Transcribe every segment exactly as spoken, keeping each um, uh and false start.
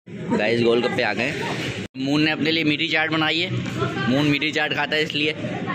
Guys गोलगप्पे आ गए। Moon ने अपने लिए मीठी चाट बनाई है। मून मीठी चाट खाता है इसलिए।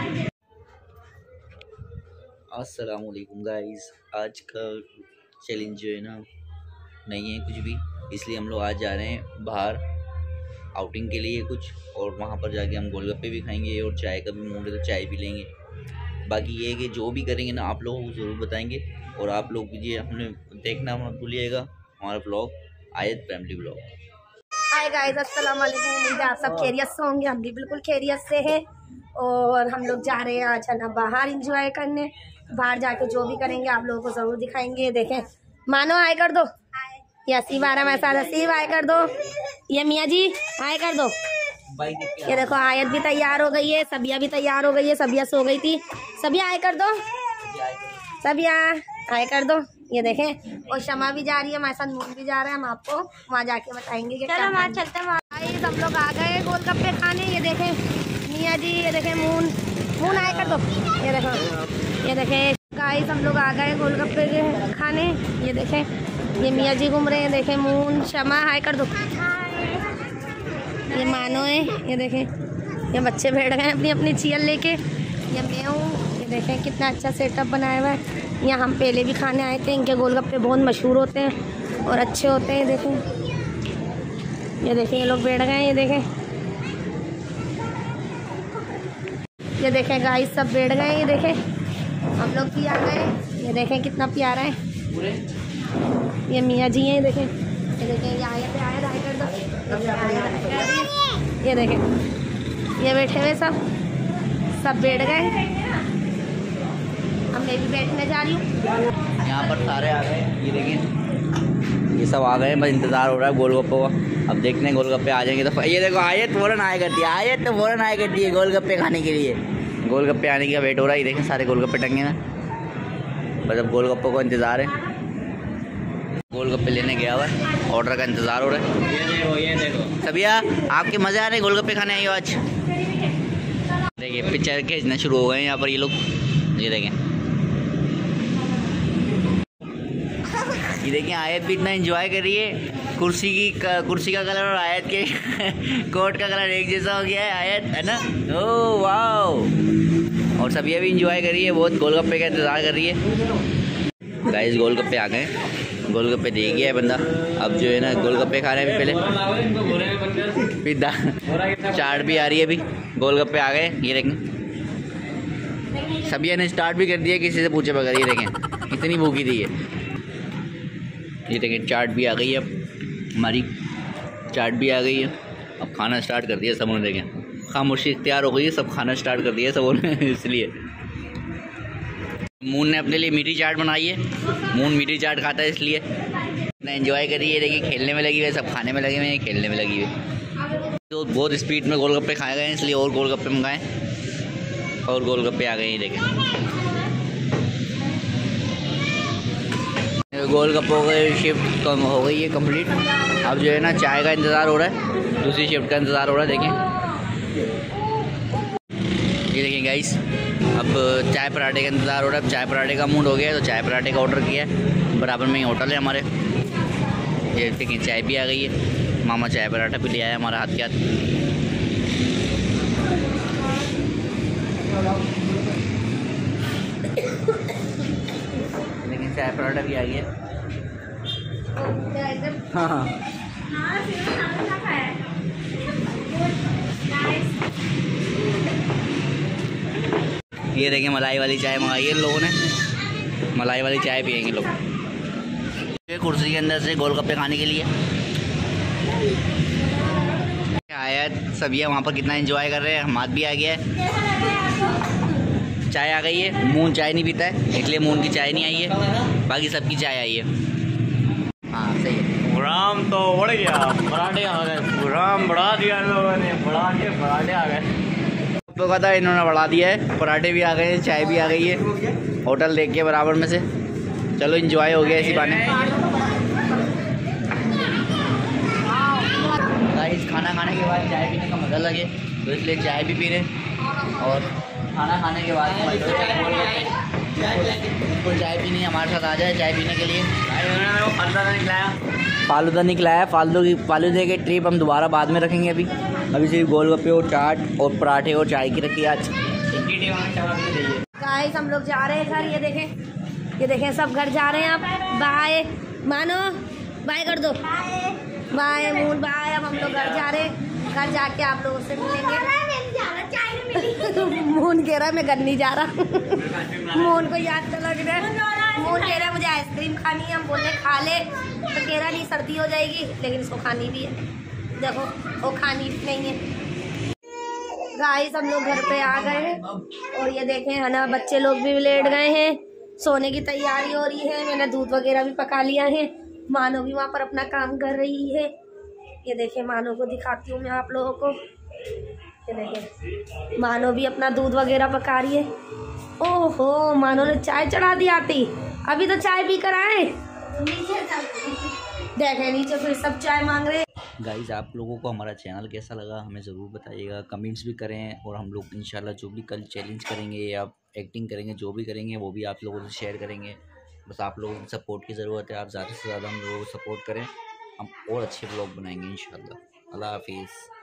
अस्सलाम वालेकुम गाइस, आज का चैलेंज जो है ना नहीं है कुछ भी, इसलिए हम लोग आज जा रहे हैं बाहर आउटिंग के लिए कुछ, और वहाँ पर जाके हम गोलगप्पे भी खाएंगे और चाय का भी मूड है तो चाय भी लेंगे। बाकी ये है कि जो भी करेंगे ना आप लोगों को ज़रूर बताएंगे, और आप लोग ये हमने देखना मत भूलिएगा हमारा ब्लॉग आयत फैमिली ब्लॉग। हाय गाइस, अस्सलाम वालेकुम। उम्मीद है आप सब खैरियत से होंगे। हम भी बिल्कुल खैरियत से हैं और हम लोग जा रहे हैं आज है ना बाहर एंजॉय करने। बाहर जाके जो भी करेंगे आप लोगों को ज़रूर दिखाएंगे। देखें, मानो हाय कर दो। ये असीब आ रहा है मेरे साथ, असीब हाय कर दो। ये मियाँ जी हाय कर दो। ये देखो आयत भी तैयार हो गई है, सबिया भी तैयार हो गई है। सबिया सो गई थी। सबिया हाय कर दो, सबिया हाय कर दो। ये देखें, और शमा भी जा रही है हमारे साथ, मून भी जा रहा है। हम आपको वहाँ जाके बताएंगे कि चलो वहाँ चलते हैं। गाइस हम लोग आ गए गोलगप्पे खाने। ये देखें मियाँ जी, ये देखें मून, मून हाय कर दो। ये देखो, ये देखें गाइस हम लोग आ गए गोलगप्पे के खाने। ये देखें ये मियाँ जी घूम रहे हैं। देखें मून, शमा हाय कर दो। ये मानो है, ये देखें ये बच्चे बैठ गए अपनी अपनी चेयर लेके। ये मैं हूँ। ये देखें कितना अच्छा सेटअप बनाया हुआ है। यहाँ हम पहले भी खाने आए थे। इनके गोलगप्पे बहुत मशहूर होते हैं और अच्छे होते हैं। देखें, ये देखें ये लोग बैठ गए हैं। ये देखें, ये देखें गाइस सब बैठ गए हैं। ये देखें हम लोग भी आ गए। ये देखें कितना प्यारा है। ये मियाँ जी हैं। ये देखें, ये देखें ये आए थे आए आए कर दो। ये देखें ये बैठे हुए सब सब बैठ गए। अब मैं भी बैठने जा रही हूँ। यहाँ पर सारे आ गए। ये देखिए ये सब आ गए, बस इंतज़ार हो रहा है गोलगप्पे का। अब देखते हैं गोलगप्पे आ जाएंगे तो। ये देखो आयत फ़ौरन आया करती है, आयत तो फ़ौरन आया करती है गोलगप्पे खाने के लिए। गोलगप्पे आने का वेट हो रहा है। ये देखें सारे गोलगप्पे टंगे ना, बस अब गोलगप्पे को इंतज़ार है। गोलगप्पे लेने गया हुआ है, ऑर्डर का इंतज़ार हो रहा है। ये देखो ये देखो सबिया, आपके मज़े आ रहे हैं गोलगप्पे खाने आई हो आज। देखिए पिक्चर खींचना शुरू हो गए हैं यहाँ पर ये लोग। ये देखें ये देखिए आयत भी इतना एंजॉय कर रही है। कुर्सी की कुर्सी का कलर और आयत के कोट का कलर एक जैसा हो गया है। आयत है ना, ओह वाह। और सबिया भी एंजॉय कर रही है बहुत, गोलगप्पे का इंतज़ार कर रही है। गाइस गोलगप्पे आ गए, गोलगप्पे दे गया है बंदा। अब जो है ना गोलगप्पे खा रहे हैं अभी पहले, फिर दाल चाट भी आ रही है। अभी गोलगप्पे आ गए। ये देखें सबिया ने स्टार्ट भी कर दिया किसी से पूछे बगैर। ये देखें इतनी भूखी थी ये। ये देखें चाट भी आ गई है, अब हमारी चाट भी आ गई है। अब खाना स्टार्ट कर दिया सबों ने। देखें खामोशी इख्तियार हो गई है, सब खाना स्टार्ट कर दिया सबों ने इसलिए। मून ने अपने लिए मीठी चाट बनाई है। मून मीठी चाट खाता है इसलिए। इतना एंजॉय कर रही है। देखिए खेलने में लगी हुई है, सब खाने में लगे हुए हैं, खेलने में लगी हुई है। तो बहुत स्पीड में गोलगप्पे खाए गए हैं इसलिए और गोलगप्पे मंगाए और गोलगप्पे आ गए हैं। देखें गोलगप्पों की शिफ्ट कम हो गई है कंप्लीट। अब जो है ना चाय का इंतज़ार हो रहा है, दूसरी शिफ्ट का इंतज़ार हो रहा है। देखें ये देखें गाइस, अब चाय पराठे का इंतज़ार हो रहा है। अब चाय पराठे का मूड हो गया है तो चाय पराठे का ऑर्डर किया है। बराबर में ही होटल है हमारे। ये देखिए चाय भी आ गई है। मामा चाय पराठा भी ले आया हमारा हाथ के हाथ। लेकिन चाय पराठा भी आ गया। हाँ हाँ ये देखिए मलाई वाली चाय मंगाई है लोगों ने। मलाई वाली चाय पियेंगे लोग कुर्सी के अंदर से गोलगप्पे खाने के लिए। आयत सबिया वहाँ पर कितना एंजॉय कर रहे हैं। हमाद भी आ गया है। चाय आ गई है। मून चाय नहीं पीता है इसलिए मून की चाय नहीं आई है, बाकी सबकी चाय आई है। हाँ सही है। राम तो बढ़ गया, पराठे आ गए। राम बढ़ा दिया लोगों ने, बढ़ा के पराठे आ गए। तो कहता है इन्होंने बढ़ा दिया है। पराठे भी आ गए हैं, चाय भी आ गई है। होटल देख के बराबर में से। चलो एंजॉय हो गया इसी बहाने। गाइस खाना खाने के बाद चाय पीने का मज़ा लगे तो इसलिए चाय भी पी रहे, और खाना खाने के बाद बिल्कुल चाय पीनी हमारे साथ आ जाए चाय पीने के लिए। फालूदा निकलाया फालूदा निकला है। फालू की फालूदे की ट्रिप हम दोबारा बाद में रखेंगे। अभी अभी सिर्फ गोलगप्पे और चाट और पराठे और चाय की रखी आज। गाइस हम लोग जा रहे हैं घर। ये देखें ये देखें सब घर जा रहे हैं। अब बाय मानो बाय कर दो। Bye moon bye. अब हम लोग घर जा रहे हैं। घर जाके आप लोगों से मिलेंगे। मून कह रहा है मैं घर नहीं जा रहा। मून को याद तो लग रहा है। मून कह रहा है मुझे आइसक्रीम खानी है। हम बोले खा ले तो कह रहा नहीं सर्दी हो जाएगी लेकिन इसको खानी भी है। देखो वो खानी भी नहीं है। गाइस हम लोग घर पे आ गए हैं और ये देखें है ना बच्चे लोग भी लेट गए हैं। सोने की तैयारी हो रही है। मैंने दूध वगैरह भी पका लिया है। मानो भी वहाँ पर अपना काम कर रही है। ये देखें मानो को दिखाती हूँ मैं आप लोगों को। ये देखें मानो भी अपना दूध वगैरह पका रही है। ओहो मानो ने चाय चढ़ा दी आती। अभी तो चाय पी कर आए। देखें नीचे फिर सब चाय मांग रहे। गाइस आप लोगों को हमारा चैनल कैसा लगा हमें ज़रूर बताइएगा। कमेंट्स भी करें और हम लोग इंशाल्लाह जो भी कल चैलेंज करेंगे या एक्टिंग करेंगे जो भी करेंगे वो भी आप लोगों से शेयर करेंगे। बस आप लोगों की सपोर्ट की ज़रूरत है। आप ज़्यादा से ज़्यादा हम लोगों को सपोर्ट करें। हम और अच्छे ब्लॉग बनाएंगे इंशाल्लाह। अल्लाह हाफिज़।